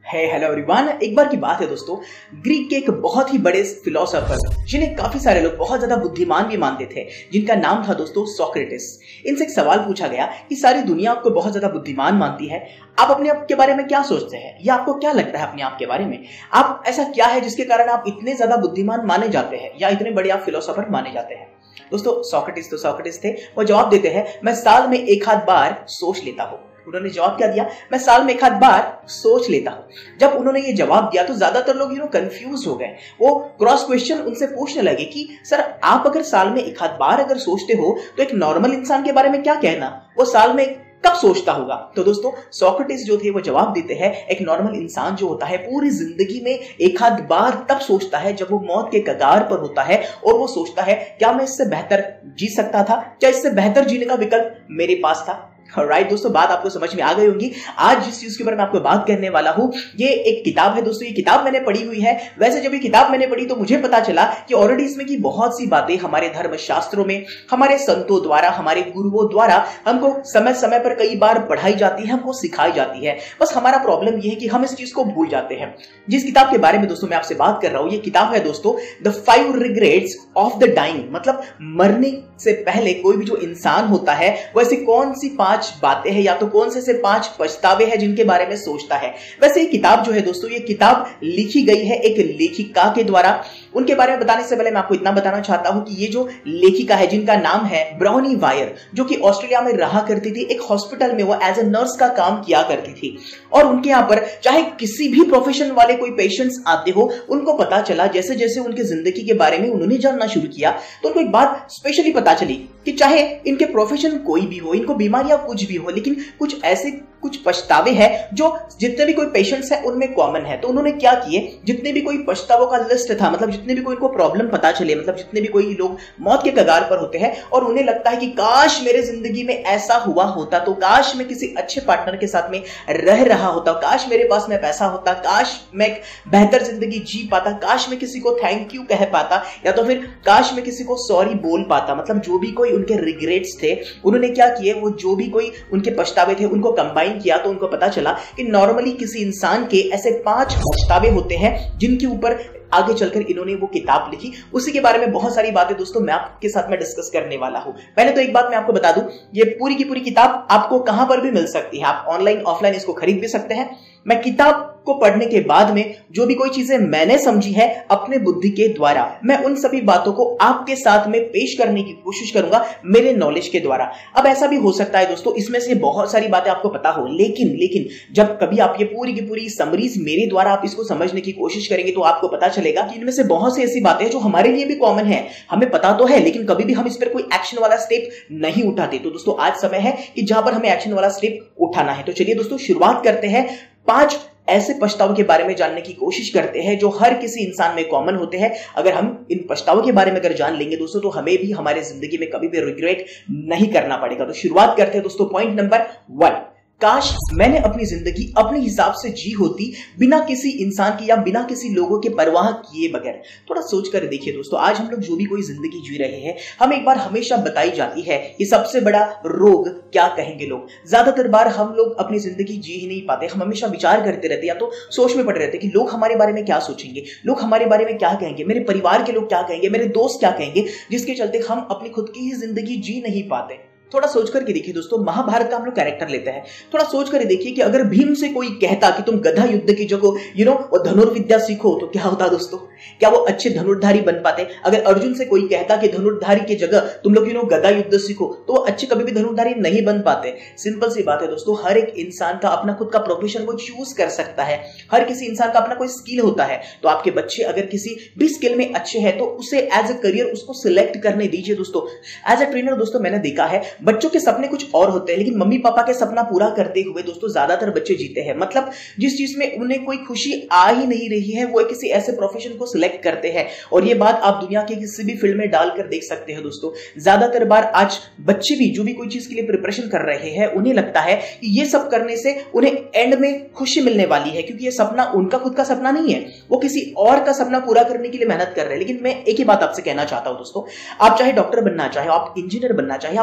Hello everyone. एक बार की बात है दोस्तों, ग्रीक के एक बहुत ही बड़े फिलोसोफर जिन्हें काफी सारे लोग बहुत ज्यादा बुद्धिमान भी मानते थे, जिनका नाम था दोस्तों सोक्रेटिस। इनसे एक सवाल पूछा गया कि सारी दुनिया आपको बहुत ज्यादा बुद्धिमान मानती है, आप अपने आप के बारे में क्या सोचते हैं या आपको क्या लगता है अपने आप के बारे में? आप ऐसा क्या है जिसके कारण आप इतने ज्यादा बुद्धिमान माने जाते हैं या इतने बड़े आप फिलोसोफर माने जाते हैं? दोस्तों सोक्रेटिस थे। वो जवाब देते हैं, मैं साल में एक आध बार सोच लेता हूँ। उन्होंने जवाब क्या दिया? मैं साल में एक आध बार सोच लेता हूं। जब उन्होंने ये जवाब दिया तो ज्यादातर लोग कंफ्यूज हो गए। वो क्रॉस क्वेश्चन उनसे पूछने लगे कि सर, आप अगर साल में एक आध बार अगर सोचते हो तो एक नॉर्मल इंसान के बारे में क्या कहना, वो साल में कब सोचता होगा? तो दोस्तों सोक्रेटिस जो थे वो जवाब देते हैं, एक नॉर्मल इंसान जो होता है पूरी जिंदगी में एक आध बार तब सोचता है जब वो मौत के कगार पर होता है और वो सोचता है क्या मैं इससे बेहतर जी सकता था, क्या इससे बेहतर जीने का विकल्प मेरे पास था। राइट दोस्तों, बात आपको समझ में आ गई होगी। आज जिस चीज के बारे में आपको बात करने वाला हूं, ये एक किताब है दोस्तों। ये किताब मैंने पढ़ी हुई है। वैसे जब ये किताब मैंने पढ़ी तो मुझे पता चला कि ऑलरेडी इसमें की बहुत सी बातें हमारे धर्म शास्त्रों में, हमारे संतों द्वारा, हमारे गुरुओं द्वारा हमको समय समय पर कई बार पढ़ाई जाती है, हमको सिखाई जाती है। बस हमारा प्रॉब्लम यह है कि हम इस चीज को भूल जाते हैं। जिस किताब के बारे में दोस्तों मैं आपसे बात कर रहा हूं, ये किताब है दोस्तों the 5 regrets of the dying. मतलब मरने से पहले कोई भी जो इंसान होता है वो ऐसी कौन सी 5 बातें हैं या तो कौन से 5 पछतावे हैं जिनके बारे में सोचता है। वैसे ये किताब जो है दोस्तों, ये किताब लिखी गई है एक लेखिका के द्वारा। उनके बारे में बताने से पहले मैं आपको इतना बताना चाहता हूं कि ये जो लेखिका है जिनका नाम है ब्राउनी वायर, जो कि ऑस्ट्रेलिया में रहा करती थी, एक हॉस्पिटल में वो एज ए नर्स का काम किया करती थी। और उनके यहां पर चाहे किसी भी प्रोफेशन वाले कोई पेशेंट्स आते हो, उनको पता चला जैसे जैसे उनके जिंदगी के बारे में उन्होंने जानना शुरू किया तो उनको एक बात स्पेशली पता चली कि चाहे इनके प्रोफेशन कोई भी हो, इनको बीमारियां कुछ भी हो, लेकिन कुछ पछतावे हैं जो जितने भी कोई पेशेंट्स हैं उनमें कॉमन है। तो उन्होंने क्या किए, जितने भी कोई पछतावों का लिस्ट था, मतलब जितने भी कोई इनको प्रॉब्लम पता चले, मतलब जितने भी कोई लोग मौत के कगार पर होते हैं और उन्हें लगता है कि काश मेरे जिंदगी में ऐसा हुआ होता, तो काश मैं किसी अच्छे पार्टनर के साथ में रह रहा होता, काश मेरे पास में पैसा होता, काश मैं बेहतर जिंदगी जी पाता, काश मैं किसी को थैंक यू कह पाता, या तो फिर काश मैं किसी को सॉरी बोल पाता। मतलब जो भी कोई उनके रिग्रेट्स थे, उन्होंने क्या किए, वो जो भी कोई उनके पछतावे थे उनको कंबाइन किया तो उनको पता चला कि नॉर्मली किसी इंसान के ऐसे 5 पछतावे होते हैं जिनके ऊपर आगे चलकर इन्होंने वो किताब लिखी। उसी के बारे में बहुत सारी बातें दोस्तों मैं आपके साथ में डिस्कस करने वाला हूं। पहले तो एक बात मैं आपको बता दूं, ये पूरी की पूरी किताब आपको कहां पर भी मिल सकती है। आप ऑनलाइन ऑफलाइन इसको खरीद भी सकते हैं। मैं किताब को पढ़ने के बाद में जो भी कोई चीजें मैंने समझी है अपने बुद्धि के द्वारा, मैं उन सभी बातों को आपके साथ में पेश करने की कोशिश करूंगा मेरे नॉलेज के द्वारा। अब ऐसा भी हो सकता है दोस्तों इसमें से बहुत सारी बातें आपको पता हो, लेकिन जब कभी आप ये पूरी की पूरी समरीज मेरे द्वारा आप इसको समझने की कोशिश करेंगे तो आपको पता चलेगा कि इनमें से बहुत सी ऐसी बातें हैं जो हमारे लिए भी कॉमन है, हमें पता तो है, लेकिन कभी भी हम इस पर कोई एक्शन वाला स्टेप नहीं उठाते। तो दोस्तों आज समय है कि जहां पर हमें एक्शन वाला स्टेप उठाना है। तो चलिए दोस्तों शुरुआत करते हैं। 5 ऐसे पछतावों के बारे में जानने की कोशिश करते हैं जो हर किसी इंसान में कॉमन होते हैं। अगर हम इन पछतावों के बारे में अगर जान लेंगे दोस्तों तो हमें भी हमारे जिंदगी में कभी भी रिग्रेट नहीं करना पड़ेगा। तो शुरुआत करते हैं दोस्तों पॉइंट नंबर 1। काश मैंने अपनी जिंदगी अपने हिसाब से जी होती, बिना किसी इंसान की या बिना किसी लोगों के परवाह किए बगैर। थोड़ा सोच कर देखिए दोस्तों, आज हम लोग जो भी कोई जिंदगी जी रहे हैं, हम एक बार हमेशा बताई जाती है कि सबसे बड़ा रोग क्या कहेंगे लोग। ज्यादातर बार हम लोग अपनी जिंदगी जी ही नहीं पाते। हम हमेशा विचार करते रहते या तो सोच में पड़े रहते कि लोग हमारे बारे में क्या सोचेंगे, लोग हमारे बारे में क्या कहेंगे, मेरे परिवार के लोग क्या कहेंगे, मेरे दोस्त क्या कहेंगे, जिसके चलते हम अपनी खुद की ही जिंदगी जी नहीं पाते। थोड़ा सोच करके देखिए दोस्तों, महाभारत का हम लोग कैरेक्टर लेते हैं। थोड़ा सोच कर देखिए कि अगर भीम से कोई कहता कि तुम गधा युद्ध की जगह वो धनुर्विद्या सीखो तो क्या होता दोस्तों? क्या वो अच्छे धनुर्धारी बन पाते? अगर अर्जुन से कोई कहता कि धनुर्धारी की जगह तुम लोग गधा युद्ध सीखो तो वो अच्छे कभी भी धनुर्धारी नहीं बन पाते। सिंपल सी बात है दोस्तों, हर एक इंसान का अपना खुद का प्रोफेशन वो चूज कर सकता है। हर किसी इंसान का अपना कोई स्किल होता है। तो आपके बच्चे अगर किसी भी स्किल में अच्छे हैं तो उसे एज ए करियर उसको सिलेक्ट करने दीजिए दोस्तों। एज ए ट्रेनर दोस्तों मैंने देखा है बच्चों के सपने कुछ और होते हैं, लेकिन मम्मी पापा के सपना पूरा करते हुए दोस्तों ज्यादातर बच्चे जीते हैं। मतलब जिस चीज में उन्हें कोई खुशी आ ही नहीं रही है वो किसी ऐसे प्रोफेशन को सिलेक्ट करते हैं। और ये बात आप दुनिया के किसी भी फील्ड में डालकर देख सकते हैं दोस्तों। ज्यादातर बार आज बच्चे भी जो भी कोई चीज के लिए प्रिपरेशन कर रहे हैं उन्हें लगता है कि ये सब करने से उन्हें एंड में खुशी मिलने वाली है, क्योंकि ये सपना उनका खुद का सपना नहीं है, वो किसी और का सपना पूरा करने के लिए मेहनत कर रहे हैं। लेकिन मैं एक ही बात आपसे कहना चाहता हूं दोस्तों, आप चाहे डॉक्टर बनना चाहे, आप इंजीनियर बनना चाहे, आप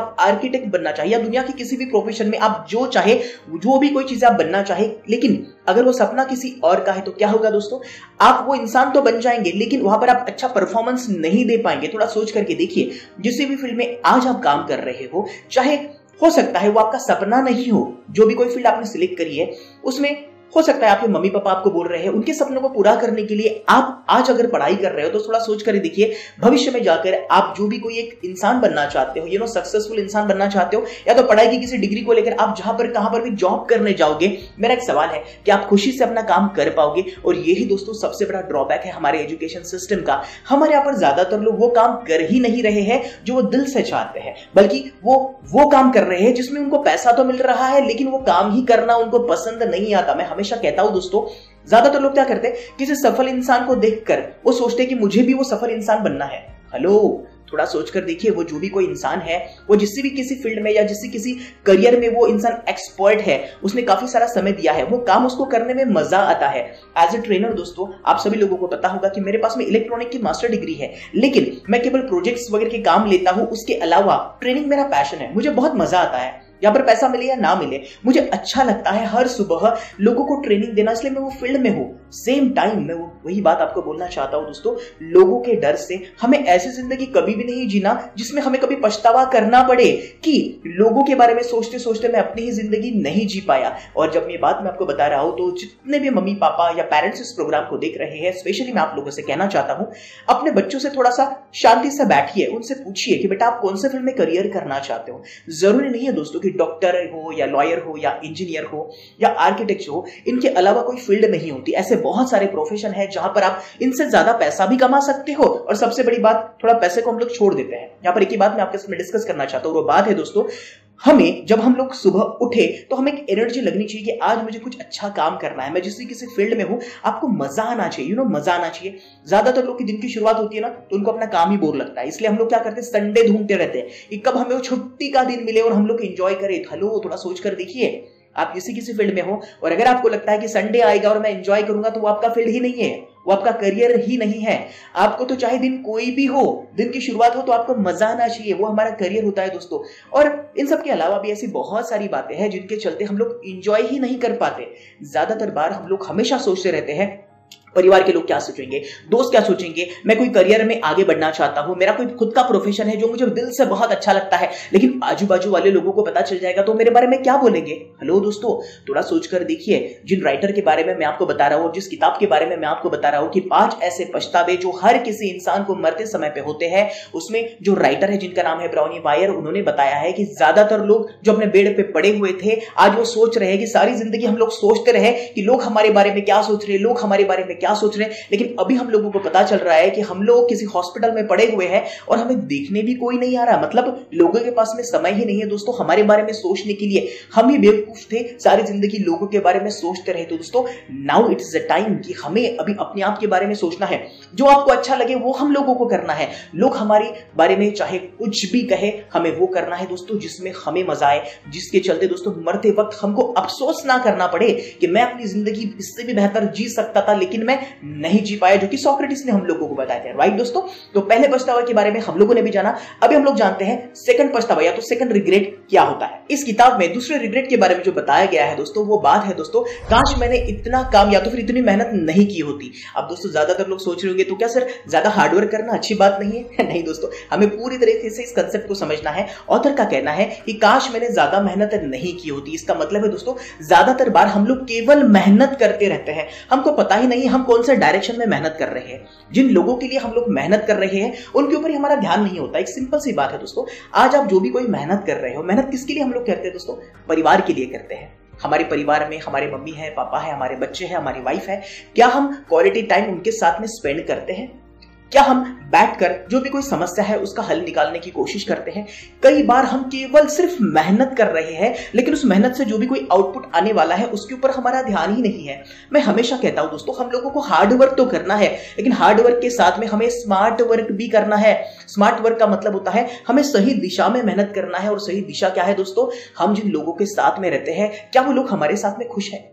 आर्किटेक्ट बनना चाहे या दुनिया के किसी भी प्रोफेशन में आप जो चाहे, जो भी कोई चीज आप बनना चाहे, लेकिन अगर वो सपना किसी और का है तो क्या होगा दोस्तों? आप वो इंसान तो बन जाएंगे लेकिन वहां पर आप अच्छा परफॉर्मेंस नहीं दे पाएंगे। थोड़ा सोच करके देखिए, जिस भी फील्ड में आज आप काम कर रहे हो, चाहे हो सकता है वो आपका सपना नहीं हो, जो भी कोई फील्ड आपने सिलेक्ट करी है उसमें हो सकता है आपके मम्मी पापा आपको बोल रहे हैं, उनके सपनों को पूरा करने के लिए आप आज अगर पढ़ाई कर रहे हो तो थोड़ा सोच कर देखिए, भविष्य में जाकर आप जो भी कोई एक इंसान बनना चाहते हो, सक्सेसफुल इंसान बनना चाहते हो, या तो पढ़ाई की किसी डिग्री को लेकर आप जहां पर कहां पर भी जॉब करने जाओगे, मेरा एक सवाल है कि आप खुशी से अपना काम कर पाओगे? और यही दोस्तों सबसे बड़ा ड्रॉबैक है हमारे एजुकेशन सिस्टम का। हमारे यहाँ पर ज्यादातर लोग वो काम कर ही नहीं रहे हैं जो वो दिल से चाहते हैं, बल्कि वो काम कर रहे हैं जिसमें उनको पैसा तो मिल रहा है लेकिन वो काम ही करना उनको पसंद नहीं आता। मैं हमेशा कहता हूं दोस्तों, ज्यादातर लोग क्या करते हैं, किसी सफल इंसान को देखकर वो सोचते हैं कि मुझे भी वो सफल इंसान बनना है। हेलो, थोड़ा सोचकर देखिए, वो जो भी कोई इंसान है, वो जिससे भी किसी फील्ड में या किसी करियर में वो इंसान एक्सपर्ट है, उसने काफी सारा समय दिया है, वो काम उसको करने में मजा आता है। एज ए ट्रेनर दोस्तों, आप सभी लोगों को पता होगा कि मेरे पास में इलेक्ट्रॉनिक की मास्टर डिग्री है, लेकिन मैं केवल प्रोजेक्ट्स वगैरह के काम लेता हूं। उसके अलावा ट्रेनिंग मेरा पैशन है, मुझे बहुत मजा आता है। यहाँ पर पैसा मिले या ना मिले, मुझे अच्छा लगता है हर सुबह लोगों को ट्रेनिंग देना, इसलिए मैं वो फील्ड में हूँ। सेम टाइम मैं वही बात आपको बोलना चाहता हूँ दोस्तों, लोगों के डर से हमें ऐसी जिंदगी कभी भी नहीं जीना जिसमें हमें कभी पछतावा करना पड़े कि लोगों के बारे में सोचते सोचते मैं अपनी ही जिंदगी नहीं जी पाया। और जब ये बात मैं आपको बता रहा हूँ तो जितने भी मम्मी पापा या पेरेंट्स इस प्रोग्राम को देख रहे हैं, स्पेशली मैं आप लोगों से कहना चाहता हूँ, अपने बच्चों से थोड़ा सा शांति से बैठिए, उनसे पूछिए कि बेटा आप कौन से फील्ड में करियर करना चाहते हो। जरूरी नहीं है दोस्तों कि डॉक्टर हो या लॉयर हो या इंजीनियर हो या आर्किटेक्ट हो, इनके अलावा कोई फील्ड नहीं होती। ऐसे बहुत सारे प्रोफेशन है जहां पर आप इनसे ज्यादा पैसा भी कमा सकते हो। और सबसे बड़ी बात, थोड़ा पैसे को हम लोग छोड़ देते हैं। यहां पर एक ही बात मैं आपके साथ डिस्कस करना चाहता हूं, वो बात है दोस्तों, हमें जब हम लोग सुबह उठे तो हमें एक एनर्जी लगनी चाहिए कि आज मुझे कुछ अच्छा काम करना है, मैं किसी फील्ड में हूं, आपको मजा आना चाहिए, मजा आना चाहिए। ज्यादातर लोग की दिन की शुरुआत होती है ना, तो उनको अपना काम ही बोर लगता है, इसलिए हम लोग क्या करते हैं, संडे ढूंढते रहते हैं कि कब हमें वो छुट्टी का दिन मिले और हम लोग एंजॉय करें। हेलो, थोड़ा सोच कर देखिए, आप किसी फील्ड में हो और अगर आपको लगता है कि संडे आएगा और मैं एंजॉय करूंगा, तो वो आपका फील्ड ही नहीं है, वो आपका करियर ही नहीं है। आपको तो चाहे दिन कोई भी हो, दिन की शुरुआत हो, तो आपको मजा आना चाहिए, वो हमारा करियर होता है दोस्तों। और इन सब के अलावा भी ऐसी बहुत सारी बातें हैं जिनके चलते हम लोग एंजॉय ही नहीं कर पाते। ज्यादातर बार हम लोग हमेशा सोचते रहते हैं परिवार के लोग क्या सोचेंगे, दोस्त क्या सोचेंगे, मैं कोई करियर में आगे बढ़ना चाहता हूं, मेरा कोई खुद का प्रोफेशन है जो मुझे दिल से बहुत अच्छा लगता है, लेकिन आजू बाजू वाले लोगों को पता चल जाएगा तो मेरे बारे में क्या बोलेंगे। हेलो दोस्तों, थोड़ा सोचकर देखिए, जिन राइटर के बारे में मैं आपको बता रहा हूं, जिस किताब के बारे में मैं आपको बता रहा हूं कि 5 ऐसे पछतावे जो हर किसी इंसान को मरते समय पे होते हैं, उसमें जो राइटर है जिनका नाम है ब्राउनी वायर, उन्होंने बताया है कि ज्यादातर लोग जो अपने बेड पे पड़े हुए थे, आज वो सोच रहे हैं कि सारी जिंदगी हम लोग सोचते रहे कि लोग हमारे बारे में क्या सोच रहे हैं, लोग हमारे बारे में क्या सोच रहे हैं, लेकिन अभी हम लोगों को पता चल रहा है कि हम लोग किसी हॉस्पिटल में पड़े हुए हैं और हमें देखने भी कोई नहीं आ रहा। मतलब लोगों के पास में समय ही नहीं है दोस्तों हमारे बारे में सोचने के लिए। हम ही बेवकूफ थे, सारी जिंदगी लोगों के बारे में सोचते रहे। तो दोस्तों, now it is the time कि हमें अभी अपने आप के बारे में सोचना है, जो आपको अच्छा लगे वो हम लोगों को करना है। लोग हमारे बारे में चाहे कुछ भी कहे, हमें वो करना है दोस्तों जिसमें हमें मजा आए, जिसके चलते दोस्तों मरते वक्त हमको अफसोस ना करना पड़े कि मैं अपनी जिंदगी इससे भी बेहतर जी सकता था लेकिन मैं नहीं जी पाया, जो कि सोक्रेटिस ने हम लोगों को बताया था। राइट दोस्तों, तो पहले पछतावा के बारे में हम लोगों ने भी जाना। अभी हम लोग जानते हैं सेकंड पछतावा या तो सेकंड रिग्रेट क्या होता है। इस किताब में दूसरे रिग्रेट के बारे में जो बताया गया है दोस्तों, वो बात है दोस्तों, काश मैंने इतना काम या तो फिर इतनी मेहनत नहीं की होती। अब दोस्तों ज्यादातर लोग सोच रहे होंगे तो क्या सर ज्यादा हार्डवर्क करना अच्छी बात नहीं है? नहीं दोस्तों, हमें पूरी तरीके से इस कंसेप्ट को समझना है। ऑथर का कहना है कि काश मैंने ज्यादा मेहनत नहीं की होती। इसका मतलब है दोस्तों, ज्यादातर बार हम लोग केवल मेहनत करते रहते हैं, हमको पता ही नहीं हम कौन से डायरेक्शन में मेहनत कर रहे हैं। जिन लोगों के लिए हम लोग मेहनत कर रहे हैं उनके ऊपर ही हमारा ध्यान नहीं होता। एक सिंपल सी बात है दोस्तों, आज आप जो भी कोई मेहनत कर रहे हो, मेहनत किसके लिए हम लोग करते हैं दोस्तों? परिवार के लिए करते हैं। हमारे परिवार में हमारे मम्मी है, पापा है, हमारे बच्चे हैं, हमारी वाइफ है, क्या हम क्वालिटी टाइम उनके साथ में स्पेंड करते हैं? क्या हम बैठकर जो भी कोई समस्या है उसका हल निकालने की कोशिश करते हैं? कई बार हम केवल सिर्फ मेहनत कर रहे हैं, लेकिन उस मेहनत से जो भी कोई आउटपुट आने वाला है उसके ऊपर हमारा ध्यान ही नहीं है। मैं हमेशा कहता हूं दोस्तों, हम लोगों को हार्ड वर्क तो करना है, लेकिन हार्ड वर्क के साथ में हमें स्मार्ट वर्क भी करना है। स्मार्ट वर्क का मतलब होता है हमें सही दिशा में मेहनत करना है। और सही दिशा क्या है दोस्तों? हम जिन लोगों के साथ में रहते हैं, क्या वो लोग हमारे साथ में खुश है?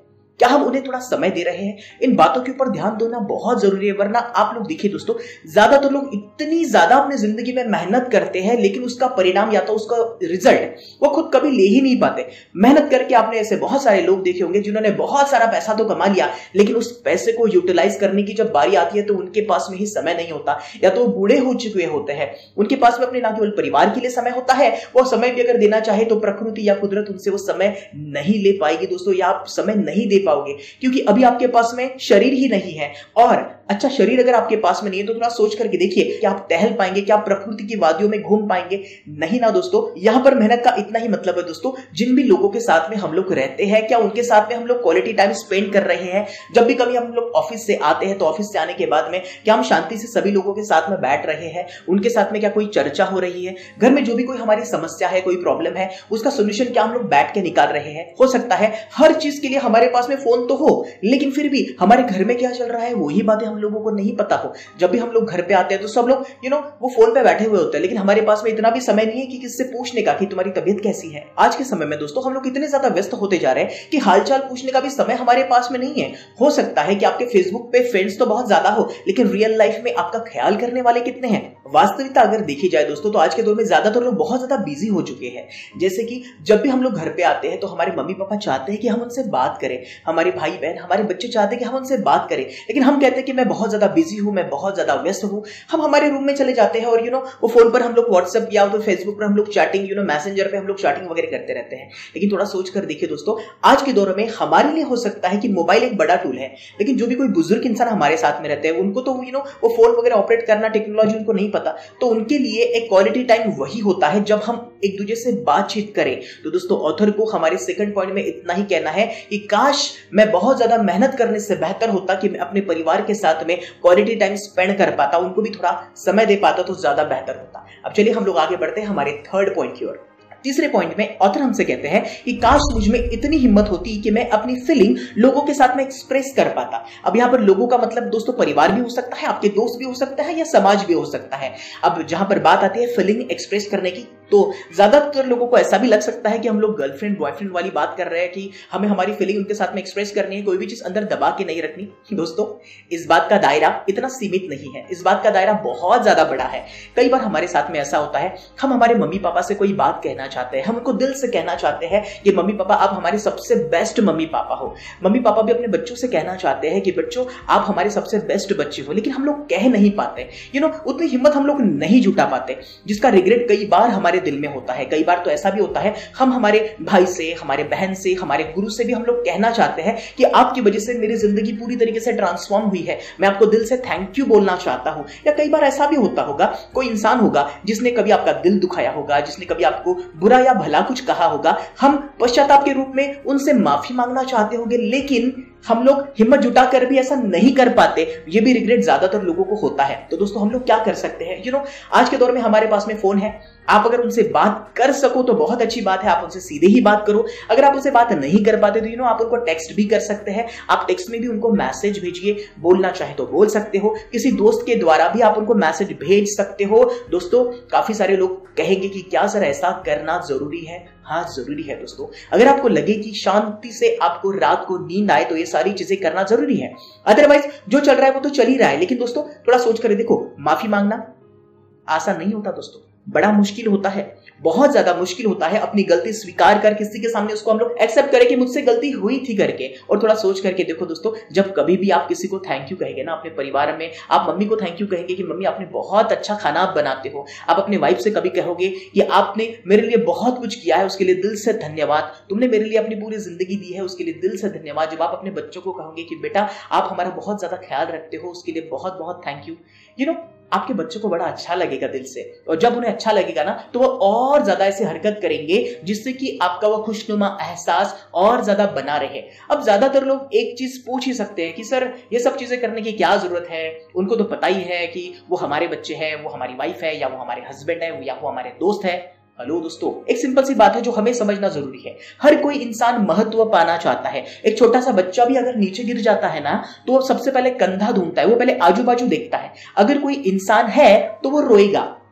क्या हम उन्हें थोड़ा समय दे रहे हैं? इन बातों के ऊपर ध्यान देना बहुत जरूरी है, वरना आप लोग देखिए दोस्तों, ज्यादातर लोग इतनी ज्यादा अपनी जिंदगी में मेहनत करते हैं, लेकिन उसका परिणाम या तो उसका रिजल्ट वो खुद कभी ले ही नहीं पाते। मेहनत करके आपने ऐसे बहुत सारे लोग देखे होंगे जिन्होंने बहुत सारा पैसा तो कमा लिया, लेकिन उस पैसे को यूटिलाइज करने की जब बारी आती है तो उनके पास में ही समय नहीं होता, या तो वो बूढ़े हो चुके होते हैं, उनके पास में अपने ना केवल परिवार के लिए समय होता है, वो समय भी अगर देना चाहे तो प्रकृति या कुदरत उनसे वो समय नहीं ले पाएगी दोस्तों, या आप समय नहीं दे पाओगे, क्योंकि अभी आपके पास में शरीर ही नहीं है। और अच्छा, शरीर अगर आपके पास में नहीं है तो थोड़ा सोच करके देखिए, क्या आप टहल पाएंगे, क्या आप प्रकृति की वादियों में घूम पाएंगे? नहीं ना दोस्तों। यहां पर मेहनत का इतना ही मतलब है दोस्तों, जिन भी लोगों के साथ में हम लोग रहते हैं, क्या उनके साथ में हम लोग क्वालिटी टाइम स्पेंड कर रहे हैं? जब भी कभी हम लोग ऑफिस से आते हैं तो ऑफिस से आने के बाद में क्या हम शांति से सभी लोगों के साथ में बैठ रहे हैं? उनके साथ में क्या कोई चर्चा हो रही है? घर में जो भी कोई हमारी समस्या है, कोई प्रॉब्लम है, उसका सोल्यूशन क्या हम लोग बैठ के निकाल रहे हैं? हो सकता है हर चीज के लिए हमारे पास में फोन तो हो, लेकिन फिर भी हमारे घर में क्या चल रहा है वही बातें हम लोगों को नहीं पता हो। जब भी हम लोग घर पे आते हैं तो सब लोग वो फोन पे बैठे हुए होते हैं, लेकिन हमारे पास में इतना भी समय नहीं है कि किससे पूछने का कि तुम्हारी तबीयत कैसी है। आज के समय में दोस्तों हम लोग इतने ज्यादा व्यस्त होते जा रहे हैं कि हालचाल पूछने का भी समय हमारे पास में नहीं है। हो सकता है कि आपके फेसबुक पे फ्रेंड्स तो बहुत ज्यादा हो, लेकिन रियल लाइफ में आपका ख्याल करने वाले कितने हैं? वास्तविकता अगर देखी जाए दोस्तों तो आज के दौर में ज्यादातर लोग बहुत ज्यादा बिजी हो चुके हैं। जैसे कि जब भी हम लोग घर पे आते हैं तो हमारे मम्मी पापा चाहते हैं कि हम उनसे बात करें, हमारे भाई बहन, हमारे बच्चे चाहते हैं कि हम उनसे बात करें, लेकिन हम कहते हैं कि मैं बहुत ज्यादा बिजी हूं, मैं बहुत ज्यादा व्यस्त हूं। हम हमारे रूम में चले जाते हैं और वो फोन पर हम लोग व्हाट्सएप या तो फेसबुक पर हम लोग चैटिंग, मैसेंजर पे हम लोग चैटिंग वगैरह करते रहते हैं। लेकिन थोड़ा सोच कर देखिए दोस्तों, आज के दौर में हमारे लिए हो सकता है कि मोबाइल एक बड़ा टूल है, लेकिन जो भी कोई बुजुर्ग इंसान हमारे साथ में रहते हैं उनको तो वो फोन वगैरह ऑपरेट करना, टेक्नोलॉजी उनको नहीं पता, तो उनके लिए एक क्वालिटी टाइम वही होता है जब हम एक दूसरे से बातचीत करें। तो दोस्तों ऑथर को हमारे सेकंड पॉइंट में इतना ही कहना है कि काश मैं बहुत ज्यादा मेहनत करने से बेहतर होता कि मैं अपने परिवार के साथ में क्वालिटी टाइम स्पेंड कर पाता, उनको भी थोड़ा समय दे पाता तो ज्यादा बेहतर होता। अब चलिए हम लोग आगे बढ़ते हैं हमारे थर्ड पॉइंट की ओर। तीसरे पॉइंट में ऑथर हमसे कहते हैं कि काश मुझ में इतनी हिम्मत होती कि मैं अपनी फीलिंग लोगों के साथ में एक्सप्रेस कर पाता। अब यहाँ पर लोगों का मतलब दोस्तों परिवार भी हो सकता है, आपके दोस्त भी हो सकता है, या समाज भी हो सकता है। अब जहां पर बात आती है फीलिंग एक्सप्रेस करने की, तो ज्यादातर लोगों को ऐसा भी लग सकता है कि हम लोग गर्लफ्रेंड बॉयफ्रेंड वाली बात कर रहे हैं कि हमें हमारी फीलिंग उनके साथ में एक्सप्रेस करनी है, कोई भी चीज अंदर दबा के नहीं रखनी। दोस्तों इस बात का दायरा इतना सीमित नहीं है, इस बात का दायरा बहुत ज्यादा बड़ा है। कई बार हमारे साथ में ऐसा होता है, हम हमारे मम्मी पापा से कोई बात कहना चाहते हैं, हम उनको दिल से कहना चाहते हैं कि मम्मी पापा आप हमारे सबसे बेस्ट मम्मी पापा हो। मम्मी पापा भी अपने बच्चों से कहना चाहते हैं कि बच्चों आप हमारे सबसे बेस्ट बच्चे हो, लेकिन हम लोग कह नहीं पाते। उतनी हिम्मत हम लोग नहीं जुटा पाते, जिसका रिग्रेट कई बार हमारे दिल में होता है। कई बार तो ऐसा भी होता है, हम हमारे भाई से, हमारे बहन से, हमारे गुरु से भी हम लोग कहना चाहते हैं कि आपकी वजह से मेरी जिंदगी पूरी तरीके से ट्रांसफॉर्म हुई है, मैं आपको दिल से थैंक यू बोलना चाहता हूं। या कई बार ऐसा भी होता होगा, कोई इंसान होगा जिसने कभी आपका दिल दुखाया होगा, जिसने कभी आपको बुरा या भला कुछ कहा होगा, हम पश्चाताप के रूप में उनसे माफी मांगना चाहते होंगे, लेकिन हम लोग हिम्मत जुटाकर भी ऐसा नहीं कर पाते। ये भी रिग्रेट ज्यादातर लोगों को होता है। तो दोस्तों हम लोग क्या कर सकते हैं? आज के दौर में हमारे पास में फोन है, आप अगर उनसे बात कर सको तो बहुत अच्छी बात है, आप उनसे सीधे ही बात करो। अगर आप उनसे बात नहीं कर पाते तो आप उनको टेक्स्ट भी कर सकते हैं, आप टेक्स्ट में भी उनको मैसेज भेजिए, बोलना चाहे तो बोल सकते हो, किसी दोस्त के द्वारा भी आप उनको मैसेज भेज सकते हो। दोस्तों काफी सारे लोग कहेंगे कि क्या सर ऐसा करना जरूरी है? हाँ जरूरी है दोस्तों। अगर आपको लगे कि शांति से आपको रात को नींद आए तो ये सारी चीजें करना जरूरी है, अदरवाइज जो चल रहा है वो तो चल ही रहा है। लेकिन दोस्तों थोड़ा सोच कर देखो, माफी मांगना आसान नहीं होता दोस्तों, बड़ा मुश्किल होता है, बहुत ज्यादा मुश्किल होता है अपनी गलती स्वीकार कर किसी के सामने उसको हम लोग एक्सेप्ट करें कि मुझसे गलती हुई थी करके। और थोड़ा सोच करके देखो दोस्तों, जब कभी भी आप किसी को थैंक यू कहेंगे ना, अपने परिवार में आप मम्मी को थैंक यू कहेंगे कि मम्मी आपने बहुत अच्छा खाना आप बनाते हो, आप अपने वाइफ से कभी कहोगे कि आपने मेरे लिए बहुत कुछ किया है, उसके लिए दिल से धन्यवाद, तुमने मेरे लिए अपनी पूरी जिंदगी दी है, उसके लिए दिल से धन्यवाद। जब आप अपने बच्चों को कहोगे कि बेटा आप हमारा बहुत ज्यादा ख्याल रखते हो, उसके लिए बहुत बहुत थैंक यू, आपके बच्चों को बड़ा अच्छा लगेगा दिल से। और जब उन्हें अच्छा लगेगा ना तो वो और ज्यादा ऐसे हरकत करेंगे जिससे कि आपका वो खुशनुमा एहसास और ज्यादा बना रहे। अब ज्यादातर लोग एक चीज पूछ ही सकते हैं कि सर ये सब चीजें करने की क्या जरूरत है, उनको तो पता ही है कि वो हमारे बच्चे हैं, वो हमारी वाइफ है, या वो हमारे हस्बैंड है, या वो हमारे दोस्त है। हेलो दोस्तों, एक सिंपल सी बात है जो हमें समझना जरूरी है। हर कोई इंसान महत्व पाना चाहता है। एक छोटा सा बच्चा भी अगर नीचे गिर जाता है ना तो वो सबसे पहले कंधा ढूंढता है, वो पहले आजू बाजू देखता है। अगर कोई इंसान है तो वो रोएगा,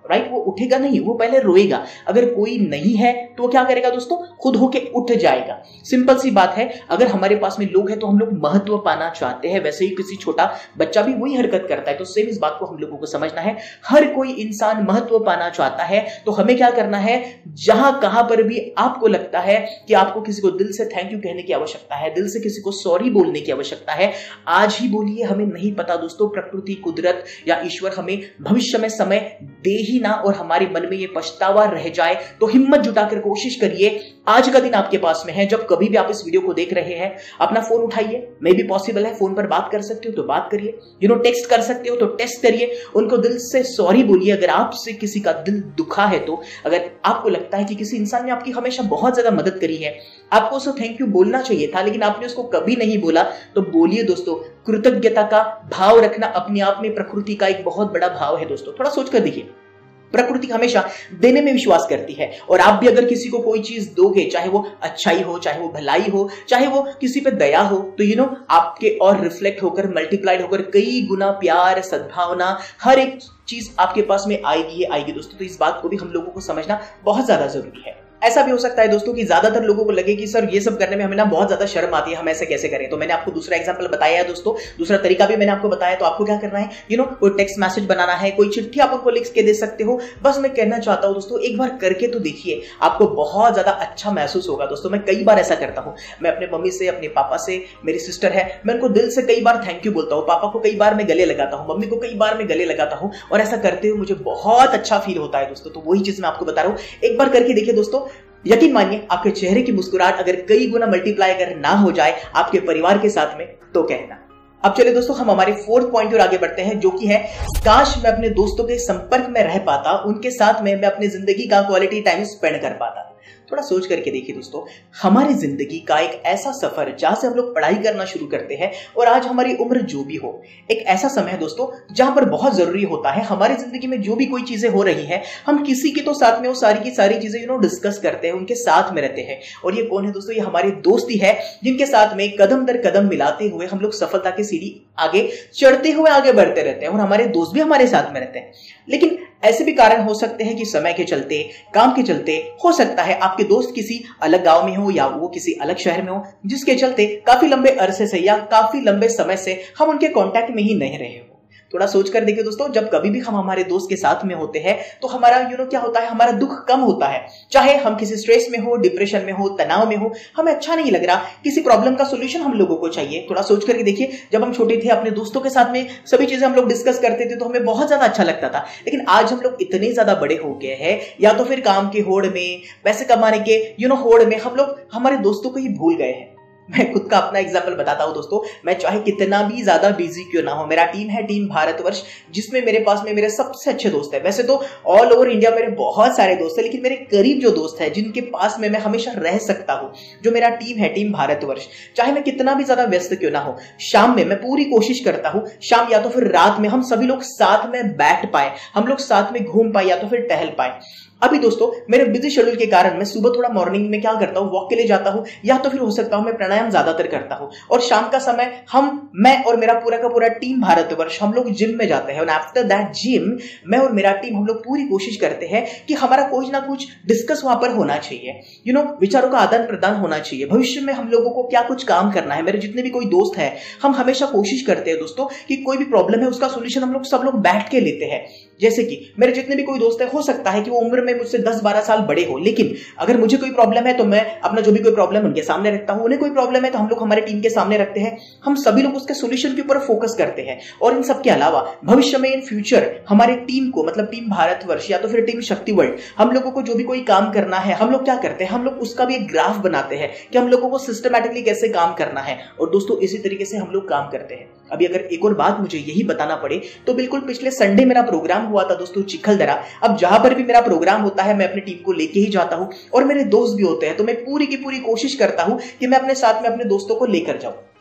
राइट। वो उठेगा नहीं, वो पहले रोएगा। अगर कोई नहीं है तो वो क्या करेगा दोस्तों, खुद होके उठ जाएगा। सिंपल सी बात है, अगर हमारे पास में लोग हैं तो हम लोग महत्व पाना चाहते हैं। वैसे ही किसी छोटा बच्चा भी वही हरकत करता है। तो सेम इस बात को हम लोगों को समझना है, हर कोई इंसान महत्व पाना चाहता है। तो हमें क्या करना है, जहां कहां पर भी आपको लगता है कि आपको किसी को दिल से थैंक यू कहने की आवश्यकता है, दिल से किसी को सॉरी बोलने की आवश्यकता है, आज ही बोलिए। हमें नहीं पता दोस्तों, प्रकृति, कुदरत या ईश्वर हमें भविष्य में समय दे ही ना और हमारे मन में ये पछतावा रह जाए। तो हिम्मत जुटाकर कोशिश करिए। आज का दिन आपके पास में है। जब कभी भी आप इस वीडियो को देख रहे हैं, अपना फोन उठाइए, मे भी पॉसिबल है फोन पर बात कर सकते हो तो बात करिए, टेक्स्ट कर सकते हो तो टेक्स्ट करिए, उनको दिल से सॉरी बोलिए अगर आपसे किसी का दिल दुखा है तो। अगर आपको लगता है कि किसी इंसान ने आपकी हमेशा बहुत ज्यादा मदद करी है, आपको उसको थैंक यू बोलना चाहिए था लेकिन आपने उसको कभी नहीं बोला, तो बोलिए दोस्तों। कृतज्ञता का भाव रखना अपने आप में प्रकृति का एक बहुत बड़ा भाव है दोस्तों। थोड़ा सोच कर देखिए, प्रकृति हमेशा देने में विश्वास करती है और आप भी अगर किसी को कोई चीज दोगे, चाहे वो अच्छाई हो, चाहे वो भलाई हो, चाहे वो किसी पे दया हो, तो आपके और रिफ्लेक्ट होकर, मल्टीप्लाइड होकर कई गुना प्यार, सद्भावना, हर एक चीज आपके पास में आएगी दोस्तों। तो इस बात को भी हम लोगों को समझना बहुत ज्यादा जरूरी है। ऐसा भी हो सकता है दोस्तों कि ज्यादातर लोगों को लगे कि सर ये सब करने में हमें बहुत ज्यादा शर्म आती है, हम ऐसे कैसे करें। तो मैंने आपको दूसरा एग्जांपल बताया है दोस्तों, दूसरा तरीका भी मैंने आपको बताया। तो आपको क्या करना है, कोई टेक्स्ट मैसेज बनाना है, कोई चिट्ठी आप उनको लिख के दे सकते हो। बस मैं कहना चाहता हूं दोस्तों, एक बार करके तो देखिए, आपको बहुत ज्यादा अच्छा महसूस होगा दोस्तों। मैं कई बार ऐसा करता हूं, मैं अपने मम्मी से, अपने पापा से, मेरी सिस्टर है, मैं उनको दिल से कई बार थैंक यू बोलता हूं। पापा को कई बार मैं गले लगाता हूं, मम्मी को कई बार मैं गले लगाता हूं और ऐसा करते हुए मुझे बहुत अच्छा फील होता है दोस्तों। तो वही चीज मैं आपको बता रहा हूं, एक बार करके देखिए दोस्तों। यकीन मानिए, आपके चेहरे की मुस्कुराहट अगर कई गुना मल्टीप्लाई अगर ना हो जाए आपके परिवार के साथ में, तो कहना। अब चलिए दोस्तों, हम हमारे 4th पॉइंट और आगे बढ़ते हैं, जो कि है, काश मैं अपने दोस्तों के संपर्क में रह पाता, उनके साथ में मैं अपनी जिंदगी का क्वालिटी टाइम स्पेंड कर पाता। थोड़ा सोच करके देखिए दोस्तों, हमारी जिंदगी का एक ऐसा सफर जहां से हम लोग पढ़ाई करना शुरू करते हैं और आज हमारी उम्र जो भी हो, एक ऐसा समय है दोस्तों जहां पर बहुत जरूरी होता है हमारी जिंदगी में जो भी कोई चीजें हो रही हैं, हम किसी के तो साथ में वो सारी की सारी चीजें डिस्कस करते हैं, उनके साथ में रहते हैं। और ये कौन है दोस्तों, ये हमारे दोस्त ही है, जिनके साथ में कदम दर कदम मिलाते हुए हम लोग सफलता की सीढ़ी आगे चढ़ते हुए आगे बढ़ते रहते हैं और हमारे दोस्त भी हमारे साथ में रहते हैं। लेकिन ऐसे भी कारण हो सकते हैं कि समय के चलते, काम के चलते, हो सकता है आपके दोस्त किसी अलग गांव में हो या वो किसी अलग शहर में हो, जिसके चलते काफी लंबे अरसे से या काफी लंबे समय से हम उनके कांटेक्ट में ही नहीं रहे हो। थोड़ा सोच कर देखिए दोस्तों, जब कभी भी हम हमारे दोस्त के साथ में होते हैं तो हमारा क्या होता है, हमारा दुख कम होता है। चाहे हम किसी स्ट्रेस में हो, डिप्रेशन में हो, तनाव में हो, हमें अच्छा नहीं लग रहा, किसी प्रॉब्लम का सोल्यूशन हम लोगों को चाहिए। थोड़ा सोच करके देखिए, जब हम छोटे थे अपने दोस्तों के साथ में सभी चीजें हम लोग डिस्कस करते थे तो हमें बहुत ज्यादा अच्छा लगता था। लेकिन आज हम लोग इतने ज्यादा बड़े हो गए हैं, या तो फिर काम के होड़ में, पैसे कमाने के होड़ में हम लोग हमारे दोस्तों को ही भूल गए हैं। मैं खुद का अपना एग्जांपल बताता हूं दोस्तों, मैं चाहे कितना भी ज्यादा बिजी क्यों ना हो, मेरा टीम है टीम भारतवर्ष, जिसमें मेरे पास में मेरे सबसे अच्छे दोस्त है। वैसे तो ऑल ओवर इंडिया मेरे बहुत सारे दोस्त हैं, लेकिन मेरे करीब जो दोस्त है, जिनके पास में मैं हमेशा रह सकता हूं, जो मेरा टीम है टीम भारतवर्ष, चाहे मैं कितना भी ज्यादा व्यस्त क्यों ना हो, शाम में मैं पूरी कोशिश करता हूं, शाम या तो फिर रात में हम सभी लोग साथ में बैठ पाए, हम लोग साथ में घूम पाए या तो फिर टहल पाए। अभी दोस्तों मेरे बिजी शेड्यूल के कारण मैं सुबह थोड़ा मॉर्निंग में क्या करता हूँ, वॉक के लिए जाता हूँ, या तो फिर हो सकता हूँ मैं प्राणायाम ज्यादातर करता हूँ। और शाम का समय मैं और मेरा पूरा का पूरा टीम भारतवर्ष हम लोग जिम में जाते हैं। और आफ्टर दैट जिम मैं और मेरा टीम हम लोग पूरी कोशिश करते हैं कि हमारा कुछ ना कुछ डिस्कस वहां पर होना चाहिए, विचारों का आदान प्रदान होना चाहिए। भविष्य में हम लोगों को क्या कुछ काम करना है। मेरे जितने भी कोई दोस्त है, हम हमेशा कोशिश करते हैं दोस्तों कि कोई भी प्रॉब्लम है उसका सोल्यूशन हम लोग सब लोग बैठ के लेते हैं। जैसे कि मेरे जितने भी कोई दोस्त है, हो सकता है कि वो उम्र में मुझसे 10-12 साल बड़े हो, लेकिन अगर मुझे कोई प्रॉब्लम है तो मैं अपना जो भी कोई प्रॉब्लम उनके सामने रखता हूं, उन्हें कोई प्रॉब्लम है तो हम लोग हमारे टीम के सामने रखते हैं, हम सभी लोग उसके सोल्यूशन के ऊपर फोकस करते हैं। और इन सब के अलावा भविष्य में इन फ्यूचर हमारे टीम को, मतलब टीम भारतवर्ष या तो फिर टीम शक्ति वर्ल्ड, हम लोगों को जो भी कोई काम करना है, हम लोग क्या करते हैं, हम लोग उसका भी एक ग्राफ बनाते हैं कि हम लोगों को सिस्टमैटिकली कैसे काम करना है। और दोस्तों इसी तरीके से हम लोग काम करते हैं। अभी अगर एक और बात मुझे यही बताना पड़े तो बिल्कुल पिछले संडे मेरा प्रोग्राम हुआ था दोस्तों चिखलदरा। अब जहां पर भी मेरा प्रोग्राम होता है मैं अपनी टीम को लेके ही जाता हूं और मेरे दोस्त भी होते हैं, तो मैं पूरी की पूरी कोशिश करता हूं कि मैं अपने साथ में अपने दोस्तों को लेकर जाऊं।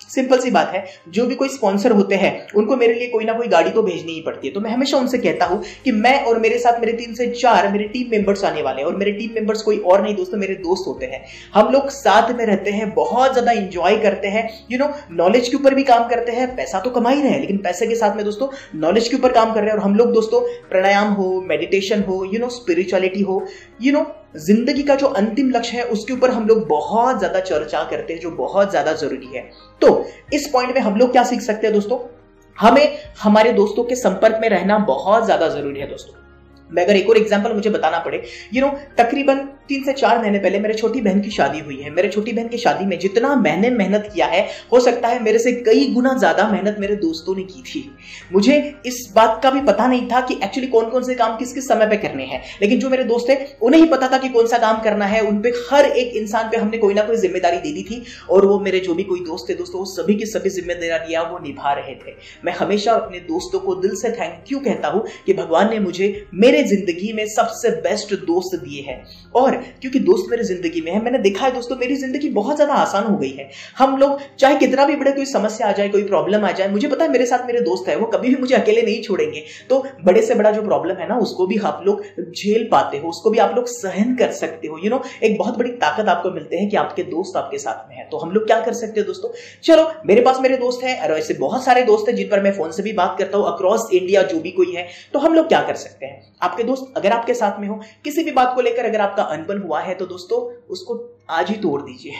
सिंपल सी बात है, जो भी कोई स्पॉन्सर होते हैं उनको मेरे लिए कोई ना कोई गाड़ी तो भेजनी ही पड़ती है। तो मैं हमेशा उनसे कहता हूं कि मैं और मेरे साथ मेरे 3 से 4 मेरे टीम मेंबर्स आने वाले हैं, और मेरे टीम मेंबर्स कोई और नहीं दोस्तों, मेरे दोस्त होते हैं। हम लोग साथ में रहते हैं, बहुत ज्यादा इंजॉय करते हैं, नॉलेज के ऊपर भी काम करते हैं। पैसा तो कमा ही रहे हैं, लेकिन पैसे के साथ में दोस्तों नॉलेज के ऊपर काम कर रहे हैं। और हम लोग दोस्तों प्राणायाम हो, मेडिटेशन हो, स्पिरिचुअलिटी हो, जिंदगी का जो अंतिम लक्ष्य है उसके ऊपर हम लोग बहुत ज्यादा चर्चा करते हैं, जो बहुत ज्यादा जरूरी है। तो इस पॉइंट में हम लोग क्या सीख सकते हैं दोस्तों, हमें हमारे दोस्तों के संपर्क में रहना बहुत ज्यादा जरूरी है दोस्तों। मैं अगर एक और एग्जांपल मुझे बताना पड़े, तकरीबन 3 से 4 महीने पहले मेरे छोटी बहन की शादी हुई है। मेरे छोटी बहन की शादी में जितना मैंने मेहनत किया है, हो सकता है मेरे से कई गुना ज्यादा मेहनत मेरे दोस्तों ने की थी। मुझे इस बात का भी पता नहीं था कि एक्चुअली कौन कौन से काम किस किस समय पे करने हैं, लेकिन जो मेरे दोस्त थे उन्हें ही पता था कि कौन सा काम करना है। उन पे हर एक इंसान पे हमने कोई ना कोई जिम्मेदारी दे दी थी, और वो मेरे जो भी कोई दोस्त थे दोस्तों, वो सभी की सभी जिम्मेदारियां वो निभा रहे थे। मैं हमेशा अपने दोस्तों को दिल से थैंक यू कहता हूं कि भगवान ने मुझे मेरे जिंदगी में सबसे बेस्ट दोस्त दिए हैं। और क्योंकि दोस्त मेरी जिंदगी में है, मैंने देखा है दोस्तों मेरी जिंदगी बहुत ज्यादा आसान हो गई है। हम लोग चाहे कितना भी बड़े कोई समस्या आ जाए, कोई प्रॉब्लम आ जाए, मुझे पता है मेरे साथ मेरे दोस्त है, वो कभी भी मुझे अकेले नहीं छोड़ेंगे। तो बड़े से बड़ा जो प्रॉब्लम है ना, उसको भी आप लोग झेल पाते हो, उसको भी आप लोग सहन कर सकते हो। एक बहुत बड़ी ताकत आपको मिलते हैं कि आपके दोस्त आपके साथ में है। तो हम लोग क्या कर सकते हैं दोस्तों, चलो मेरे पास मेरे दोस्त हैं, और ऐसे बहुत सारे दोस्त हैं जिन पर मैं फोन से भी बात करता हूं अक्रॉस इंडिया, जो भी कोई है। तो हम लोग क्या कर सकते हैं, आपके दोस्त अगर आपके साथ में हो, किसी भी बात को लेकर अगर आपका अनबन हुआ है तो दोस्तों उसको आज ही तोड़ दीजिए।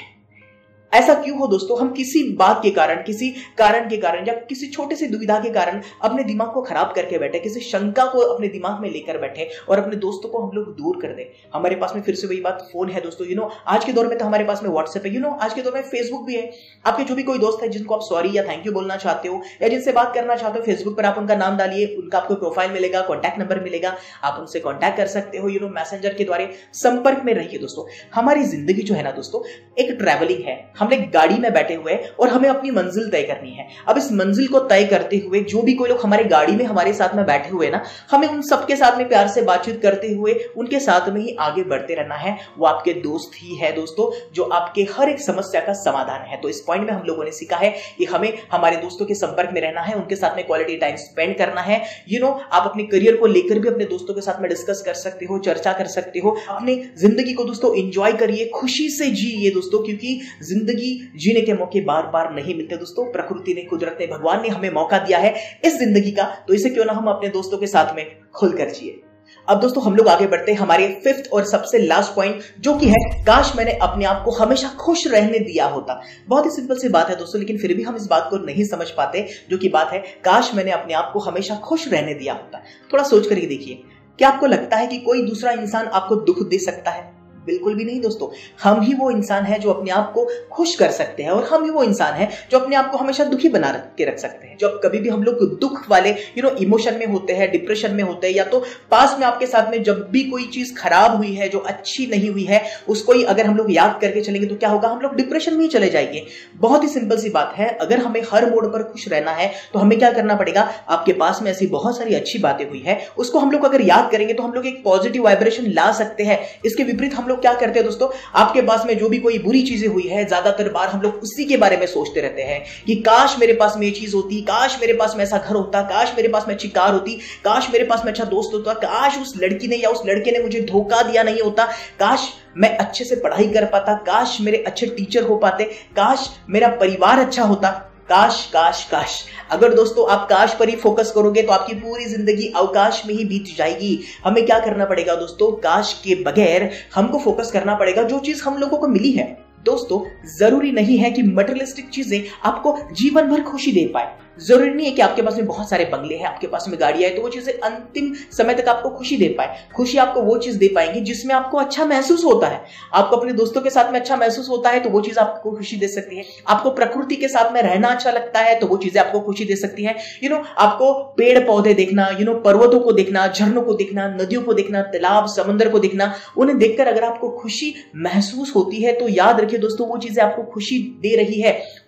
ऐसा क्यों हो दोस्तों, हम किसी बात के कारण, किसी कारण के कारण, या किसी छोटे से दुविधा के कारण अपने दिमाग को खराब करके बैठे, किसी शंका को अपने दिमाग में लेकर बैठे और अपने दोस्तों को हम लोग दूर कर दे। हमारे पास में फिर से वही बात, फोन है दोस्तों। आज के दौर में तो हमारे पास में व्हाट्सएप है, आज के दौर में फेसबुक भी है। आपके जो भी कोई दोस्त है जिनको आप सॉरी या थैंक यू बोलना चाहते हो, या जिनसे बात करना चाहते हो, फेसबुक पर आप उनका नाम डालिए, उनका आपको प्रोफाइल मिलेगा, कॉन्टैक्ट नंबर मिलेगा, आप उनसे कॉन्टैक्ट कर सकते हो। मैसेंजर के द्वारा संपर्क में रहिए दोस्तों। हमारी जिंदगी जो है ना दोस्तों, एक ट्रैवलिंग है। हम एक गाड़ी में बैठे हुए और हमें अपनी मंजिल तय करनी है। अब इस मंजिल को तय करते हुए जो भी कोई लोग हमारे गाड़ी में हमारे साथ में बैठे हुए ना, हमें उन सबके साथ में प्यार से बातचीत करते हुए उनके साथ में ही आगे बढ़ते रहना है। वो आपके दोस्त ही है दोस्तों, जो आपके हर एक समस्या का समाधान है। तो इस पॉइंट में हम लोगों ने सीखा है कि हमें हमारे दोस्तों के संपर्क में रहना है, उनके साथ में क्वालिटी टाइम स्पेंड करना है। आप अपने करियर को लेकर भी अपने दोस्तों के साथ में डिस्कस कर सकते हो, चर्चा कर सकते हो। अपनी जिंदगी को दोस्तों एंजॉय करिए, खुशी से जिए दोस्तों, क्योंकि जिंदगी जीने के मौके बार बार नहीं मिलते दोस्तों। प्रकृति ने, कुदरत ने, भगवान ने हमें मौका दिया है इस जिंदगी का, तो इसे क्यों ना हम अपने दोस्तों के साथ में खुलकर जिए। अब दोस्तों हम लोग आगे बढ़ते हैं हमारे 5th और सबसे लास्ट पॉइंट, जो कि है काश मैंने अपने आप को हमेशा खुश रहने दिया होता। बहुत ही सिंपल सी बात है दोस्तों, लेकिन फिर भी हम इस बात को नहीं समझ पाते, जो कि बात है काश मैंने अपने आप को हमेशा खुश रहने दिया होता। थोड़ा सोच करके देखिए, क्या आपको लगता है कि कोई दूसरा इंसान आपको दुख दे सकता है? बिल्कुल भी नहीं दोस्तों। हम ही वो इंसान है जो अपने आप को खुश कर सकते हैं, और हम ही वो इंसान है जो अपने आप को हमेशा दुखी बना के रख सकते हैं। जब कभी भी हम लोग दुख वाले इमोशन में होते हैं, डिप्रेशन में होते हैं, या तो पास में आपके साथ में जब भी कोई चीज खराब हुई है, जो अच्छी नहीं हुई है, उसको ही अगर हम लोग याद करके चलेंगे तो क्या होगा, हम लोग डिप्रेशन में ही चले जाएंगे। बहुत ही सिंपल सी बात है, अगर हमें हर मोड़ पर खुश रहना है तो हमें क्या करना पड़ेगा, आपके पास में ऐसी बहुत सारी अच्छी बातें हुई है, उसको हम लोग अगर याद करेंगे तो हम लोग एक पॉजिटिव वाइब्रेशन ला सकते हैं। इसके विपरीत हम लोग क्या करते हैं दोस्तों, आपके पास में जो भी कोई बुरी चीजें हुई है, ज्यादातर बार हम लोग उसी के बारे में सोचते रहते हैं कि काश मेरे पास में ये चीज होती, काश मेरे पास में ऐसा घर होता, काश मेरे पास में अच्छी कार होती, काश मेरे पास में अच्छा दोस्त होता, काश उस लड़की ने या उस लड़के ने मुझे धोखा दिया नहीं होता, काश मैं अच्छे से पढ़ाई कर पाता, काश मेरे अच्छे टीचर हो पाते, काश मेरा परिवार अच्छा होता। काश काश काश। अगर दोस्तों आप काश पर ही फोकस करोगे तो आपकी पूरी जिंदगी अवकाश में ही बीत जाएगी। हमें क्या करना पड़ेगा दोस्तों, काश के बगैर हमको फोकस करना पड़ेगा जो चीज हम लोगों को मिली है। दोस्तों जरूरी नहीं है कि मटेरियलिस्टिक चीजें आपको जीवन भर खुशी दे पाए। जरूरी नहीं है कि आपके पास में बहुत सारे बंगले हैं, आपके पास में गाड़ियां है, तो वो चीजें अंतिम समय तक आपको खुशी दे पाए। खुशी आपको वो चीज दे पाएंगी जिसमें आपको अच्छा महसूस होता है। आपको अपने दोस्तों के साथ में अच्छा महसूस होता है तो वो चीज आपको खुशी दे सकती है। आपको प्रकृति के साथ में रहना अच्छा लगता है तो वो चीजें आपको खुशी दे सकती है। आपको पेड़ पौधे देखना, पर्वतों को देखना, झरनों को देखना, नदियों को देखना, तालाब, समंदर को देखना, उन्हें देखकर अगर आपको खुशी महसूस होती है तो याद रखिए दोस्तों, वो चीजें आपको खुशी दे रही है।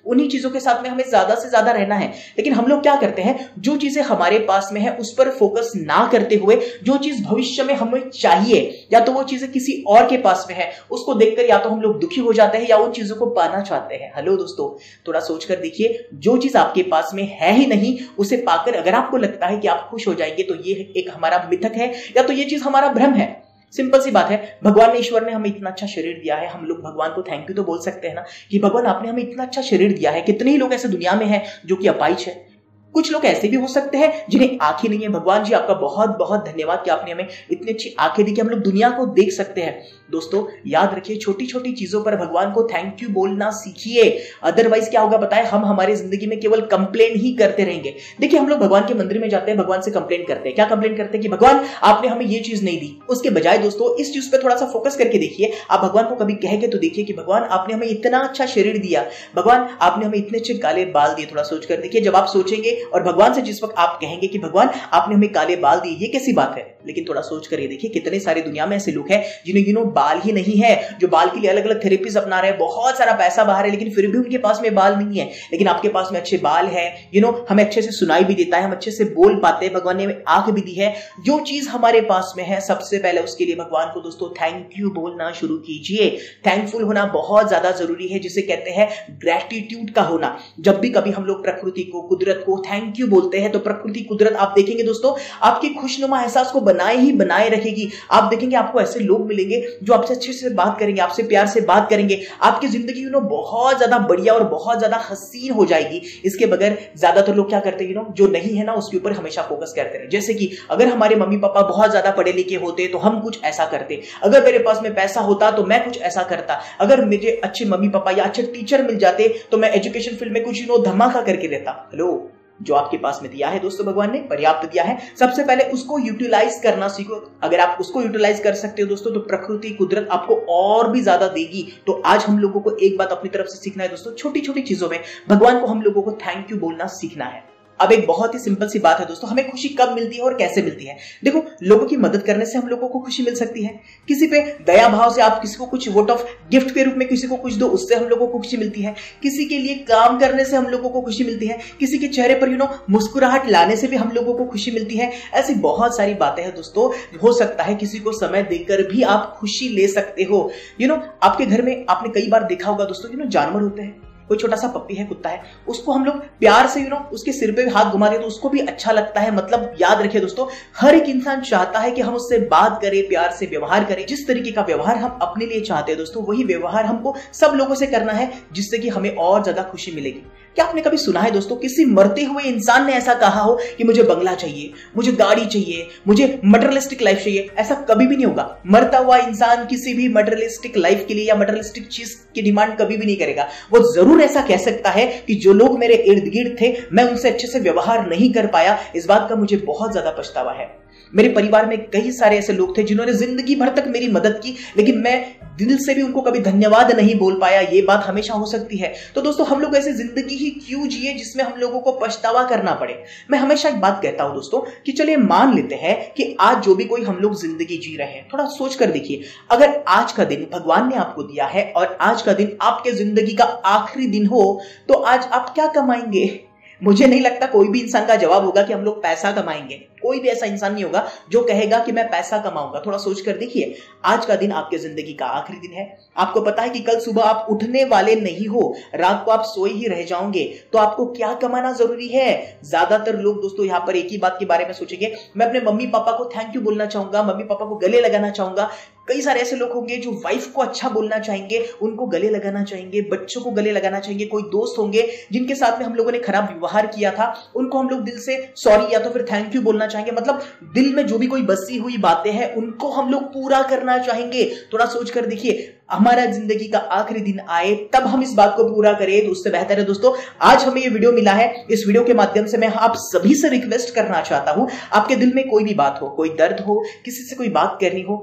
उन्हीं चीजों के साथ में हमें ज्यादा से ज्यादा रहना है। लेकिन हम लोग क्या करते हैं, जो चीजें हमारे पास में है उस पर फोकस ना करते हुए जो चीज भविष्य में हमें चाहिए या तो वो चीजें किसी और के पास में है, उसको देखकर या तो हम लोग दुखी हो जाते हैं या उन चीजों को पाना चाहते हैं। हेलो दोस्तों, थोड़ा सोचकर देखिए, जो चीज आपके पास में है ही नहीं उसे पाकर अगर आपको लगता है कि आप खुश हो जाएंगे तो ये एक हमारा मिथक है या तो ये चीज हमारा भ्रम है। सिंपल सी बात है, भगवान ने, ईश्वर ने हमें इतना अच्छा शरीर दिया है, हम लोग भगवान को थैंक यू तो बोल सकते हैं ना कि भगवान आपने हमें इतना अच्छा शरीर दिया है। कितने ही लोग ऐसे दुनिया में हैं जो कि अपाहिज है, कुछ लोग ऐसे भी हो सकते हैं जिन्हें आंखें नहीं है। भगवान जी आपका बहुत बहुत धन्यवाद कि आपने हमें इतनी अच्छी आंखें दी कि हम लोग दुनिया को देख सकते हैं। दोस्तों याद रखिए, छोटी छोटी चीजों पर भगवान को थैंक यू बोलना सीखिए, अदरवाइज क्या होगा बताएं, हम हमारी जिंदगी में केवल कंप्लेन ही करते रहेंगे। देखिए, हम लोग भगवान के मंदिर में जाते हैं, भगवान से कंप्लेन करते हैं। क्या कंप्लेन करते हैं कि भगवान आपने हमें ये चीज नहीं दी। उसके बजाय दोस्तों इस चीज पर थोड़ा सा फोकस करके देखिए, आप भगवान को कभी कह के तो देखिए कि भगवान आपने हमें इतना अच्छा शरीर दिया, भगवान आपने हमें इतने अच्छे काले बाल दिए। थोड़ा सोच कर देखिए, जब आप सोचेंगे और भगवान से जिस वक्त आप कहेंगे कि भगवान आपने हमें काले बाल दिए, ये कैसी बात है। लेकिन थोड़ा सोच कर ये देखिए, कितने सारे दुनिया में ऐसे लोग हैं जिन्हें बाल ही नहीं है, जो बाल के लिए अलग अलग थेरेपीज अपना रहे हैं, बहुत सारा पैसा बाहर है, लेकिन फिर भी उनके पास में बाल नहीं है। लेकिन आपके पास में अच्छे बाल है, हमें अच्छे से सुनाई भी देता है, हम अच्छे से बोल पाते हैं, भगवान ने हमें आंख भी दी है। जो चीज हमारे पास में है सबसे पहले उसके लिए भगवान को दोस्तों थैंक यू बोलना शुरू कीजिए। थैंकफुल होना बहुत ज्यादा जरूरी है, जिसे कहते हैं ग्रेटिट्यूड का होना। जब भी कभी हम लोग प्रकृति को, कुदरत को थैंक यू बोलते हैं तो प्रकृति, कुदरत आप देखेंगे दोस्तों आपकी खुशनुमा एहसास को बनाए ही बनाए रखेगी। आप देखेंगे आपको ऐसे लोग मिलेंगे जो आपसे अच्छे से बात करेंगे, आपसे प्यार से बात करेंगे, आपकी जिंदगी बहुत ज्यादा बढ़िया और बहुत ज्यादा हसीन हो जाएगी। इसके बगैर ज्यादातर लोग क्या करते हैं जो नहीं है ना उसके ऊपर हमेशा फोकस करते हैं। जैसे कि अगर हमारे मम्मी पापा बहुत ज्यादा पढ़े लिखे होते तो हम कुछ ऐसा करते, अगर मेरे पास में पैसा होता तो मैं कुछ ऐसा करता, अगर मुझे अच्छे मम्मी पापा या अच्छे टीचर मिल जाते तो मैं एजुकेशन फील्ड में कुछ धमाका करके देता। हेलो, जो आपके पास में दिया है दोस्तों भगवान ने पर्याप्त दिया है, सबसे पहले उसको यूटिलाइज करना सीखो। अगर आप उसको यूटिलाइज कर सकते हो दोस्तों तो प्रकृति, कुदरत आपको और भी ज्यादा देगी। तो आज हम लोगों को एक बात अपनी तरफ से सीखना है दोस्तों, छोटी छोटी चीजों में भगवान को हम लोगों को थैंक यू बोलना सीखना है। अब एक बहुत ही सिंपल सी बात है दोस्तों, हमें खुशी कब मिलती है और कैसे मिलती है। देखो, लोगों की मदद करने से हम लोगों को खुशी मिल सकती है, किसी पे दया भाव से आप किसी को कुछ वोट ऑफ गिफ्ट के रूप में किसी को कुछ दो, उससे हम लोगों को खुशी मिलती है, किसी के लिए काम करने से हम लोगों को खुशी मिलती है, किसी के चेहरे पर मुस्कुराहट लाने से भी हम लोगों को खुशी मिलती है। ऐसी बहुत सारी बातें हैं दोस्तों, हो सकता है किसी को समय देकर भी आप खुशी ले सकते हो। आपके घर में आपने कई बार देखा होगा दोस्तों, जानवर होते हैं, कोई छोटा सा पप्पी है, कुत्ता है, उसको हम लोग प्यार से उसके सिर पे हाथ घुमा दे तो उसको भी अच्छा लगता है। मतलब याद रखिए दोस्तों, हर एक इंसान चाहता है कि हम उससे बात करें, प्यार से व्यवहार करें। जिस तरीके का व्यवहार हम अपने लिए चाहते हैं दोस्तों, वही व्यवहार हमको सब लोगों से करना है, जिससे कि हमें और ज्यादा खुशी मिलेगी। क्या आपने कभी सुना है दोस्तों किसी मरते हुए इंसान ने ऐसा कहा हो कि मुझे बंगला चाहिए, मुझे गाड़ी चाहिए, मुझे मटेरियलिस्टिक लाइफ चाहिए? ऐसा कभी भी नहीं होगा। मरता हुआ इंसान किसी भी मटेरियलिस्टिक लाइफ के लिए या मटेरियलिस्टिक चीज की डिमांड कभी भी नहीं करेगा। वो जरूर ऐसा कह सकता है कि जो लोग मेरे इर्द गिर्द थे मैं उनसे अच्छे से व्यवहार नहीं कर पाया, इस बात का मुझे बहुत ज्यादा पछतावा है। मेरे परिवार में कई सारे ऐसे लोग थे जिन्होंने जिंदगी भर तक मेरी मदद की, लेकिन मैं दिल से भी उनको कभी धन्यवाद नहीं बोल पाया। ये बात हमेशा हो सकती है। तो दोस्तों, हम लोग ऐसी जिंदगी ही क्यों जिए जिसमें हम लोगों को पछतावा करना पड़े। मैं हमेशा एक बात कहता हूं दोस्तों कि चलिए मान लेते हैं कि आज जो भी कोई हम लोग जिंदगी जी रहे हैं, थोड़ा सोच कर देखिए, अगर आज का दिन भगवान ने आपको दिया है और आज का दिन आपके जिंदगी का आखिरी दिन हो, तो आज आप क्या कमाएंगे? मुझे नहीं लगता कोई भी इंसान का जवाब होगा कि हम लोग पैसा कमाएंगे। कोई भी ऐसा इंसान नहीं होगा जो कहेगा कि मैं पैसा कमाऊंगा। थोड़ा सोच कर देखिए, आज का दिन आपके जिंदगी का आखिरी दिन है। आपको पता है कि कल सुबह आप उठने वाले नहीं हो, रात को आप सोए ही रह जाओगे, तो आपको क्या कमाना जरूरी है? ज्यादातर लोग दोस्तों यहाँ पर एक ही बात के बारे में सोचेंगे, मैं अपने मम्मी पापा को थैंक यू बोलना चाहूंगा, मम्मी पापा को गले लगाना चाहूंगा। कई सारे ऐसे लोग होंगे जो वाइफ को अच्छा बोलना चाहेंगे, उनको गले लगाना चाहेंगे, बच्चों को गले लगाना चाहेंगे। कोई दोस्त होंगे जिनके साथ में हम लोगों ने खराब व्यवहार किया था, उनको हम लोग दिल से सॉरी या तो फिर थैंक यू बोलना चाहेंगे। मतलब दिल में जो भी कोई बसी हुई बातें हैं उनको हम लोग पूरा करना चाहेंगे। थोड़ा सोच कर देखिए, हमारा जिंदगी का आखिरी दिन आए तब हम इस बात को पूरा करें तो उससे बेहतर है दोस्तों आज हमें ये वीडियो मिला है। इस वीडियो के माध्यम से मैं आप सभी से रिक्वेस्ट करना चाहता हूं, आपके दिल में कोई भी बात हो, कोई दर्द हो, किसी से कोई बात करनी हो,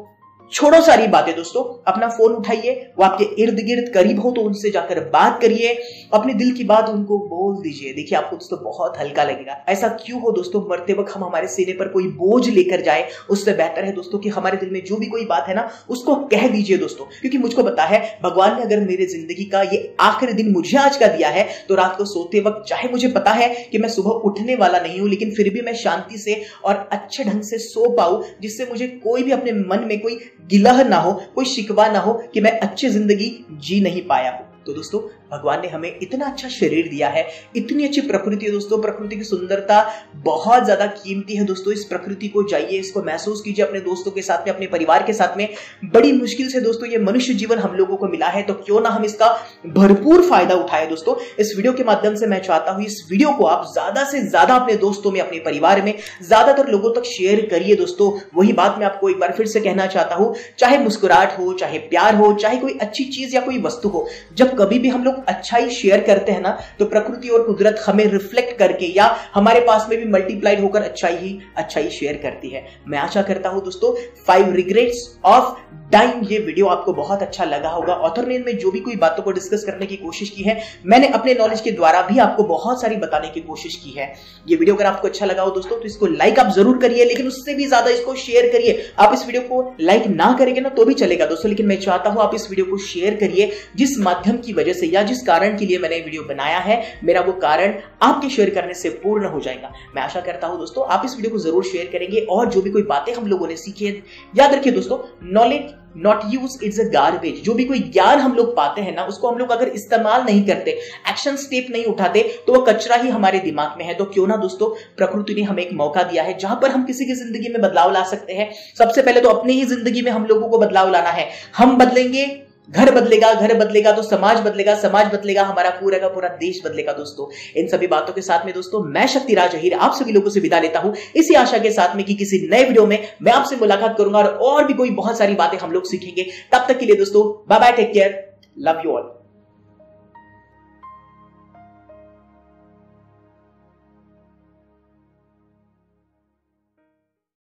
छोड़ो सारी बातें दोस्तों, अपना फोन उठाइए, वो आपके इर्द गिर्द करीब हो तो उनसे जाकर बात करिए, अपने दिल की बात उनको बोल दीजिए। देखिए आपको दोस्तों बहुत हल्का लगेगा। ऐसा क्यों हो दोस्तों, मरते वक्त हम हमारे सीने पर कोई बोझ लेकर जाए, उससे बेहतर है दोस्तों कि हमारे दिल में जो भी कोई बात है ना उसको कह दीजिए दोस्तों। क्योंकि मुझको पता है भगवान ने अगर मेरे जिंदगी का ये आखिरी दिन मुझे आज का दिया है तो रात को सोते वक्त चाहे मुझे पता है कि मैं सुबह उठने वाला नहीं हूं, लेकिन फिर भी मैं शांति से और अच्छे ढंग से सो पाऊं, जिससे मुझे कोई भी अपने मन में कोई गिलह ना हो, कोई शिकवा ना हो कि मैं अच्छी जिंदगी जी नहीं पाया हूं। तो दोस्तों भगवान ने हमें इतना अच्छा शरीर दिया है, इतनी अच्छी प्रकृति है दोस्तों, प्रकृति की सुंदरता बहुत ज्यादा कीमती है दोस्तों। इस प्रकृति को जाइए, इसको महसूस कीजिए अपने दोस्तों के साथ में, अपने परिवार के साथ में। बड़ी मुश्किल से दोस्तों ये मनुष्य जीवन हम लोगों को मिला है, तो क्यों ना हम इसका भरपूर फायदा उठाए दोस्तों। इस वीडियो के माध्यम से मैं चाहता हूं इस वीडियो को आप ज्यादा से ज्यादा अपने दोस्तों में, अपने परिवार में ज्यादातर लोगों तक शेयर करिए दोस्तों। वही बात मैं आपको एक बार फिर से कहना चाहता हूं, चाहे मुस्कुराहट हो, चाहे प्यार हो, चाहे कोई अच्छी चीज या कोई वस्तु हो, जब कभी भी हम लोग अच्छाई शेयर करते हैं ना तो प्रकृति और कुदरत हमें रिफ्लेक्ट करके या हमारे पास में भी मल्टीप्लाइड होकर अच्छाई शेयर करती है। मैं आशा करता हूं दोस्तों 5 रिग्रेट्स ऑफ डाइंग ये वीडियो आपको बहुत अच्छा लगा होगा। ऑथर ने इनमें जो भी कोई बातों को डिस्कस करने की कोशिश की है, मैंने अपने नॉलेज के द्वारा भी आपको बहुत सारी बताने की कोशिश की है। ये वीडियो अगर आपको अच्छा लगा हो दोस्तों तो इसको लाइक आप जरूर करिए, लेकिन उससे भी ज्यादा इसको शेयर करिए। आप इस वीडियो को लाइक ना करेंगे ना तो भी चलेगा दोस्तों, लेकिन मैं चाहता हूं आप इस वीडियो को शेयर करिए। जिस माध्यम की वजह से या जिस कारण के लिए मैंने वीडियो बनाया है, मेरा वो कारण आपके शेयर करने से पूर्ण हो जाएगा। मैं आशा करता हूं दोस्तों आप इस वीडियो को जरूर शेयर करेंगे। और जो भी कोई बातें हम लोगों ने सीखी है, याद रखिए दोस्तों, knowledge not use it's a garbage. जो भी कोई ज्ञान हम लोग पाते हैं ना उसको हम लोग अगर इस्तेमाल नहीं करते, एक्शन स्टेप नहीं उठाते, तो वो कचरा ही हमारे दिमाग में है। तो क्यों ना दोस्तों प्रकृति ने हमें एक मौका दिया है जहां पर हम किसी की जिंदगी में बदलाव ला सकते हैं। सबसे पहले तो अपनी ही जिंदगी में हम लोगों को बदलाव लाना है। हम बदलेंगे, घर बदलेगा, घर बदलेगा तो समाज बदलेगा, समाज बदलेगा, हमारा पूरा का पूरा देश बदलेगा दोस्तों। इन सभी बातों के साथ में दोस्तों मैं शक्तिराज अहीर आप सभी लोगों से विदा लेता हूं, इसी आशा के साथ में कि किसी नए वीडियो में मैं आपसे मुलाकात करूंगा और भी कोई बहुत सारी बातें हम लोग सीखेंगे। तब तक के लिए दोस्तों bye bye, take care, love you all.